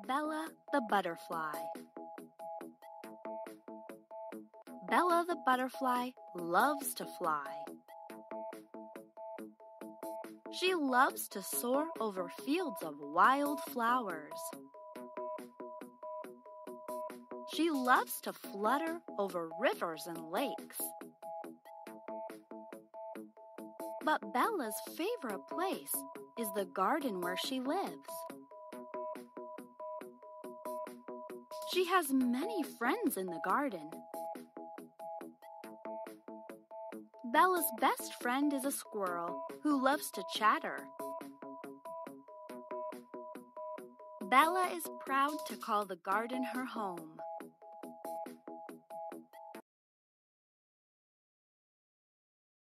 Bella the Butterfly. Bella the butterfly loves to fly. She loves to soar over fields of wild flowers. She loves to flutter over rivers and lakes. But Bella's favorite place is the garden where she lives. She has many friends in the garden. Bella's best friend is a squirrel who loves to chatter. Bella is proud to call the garden her home.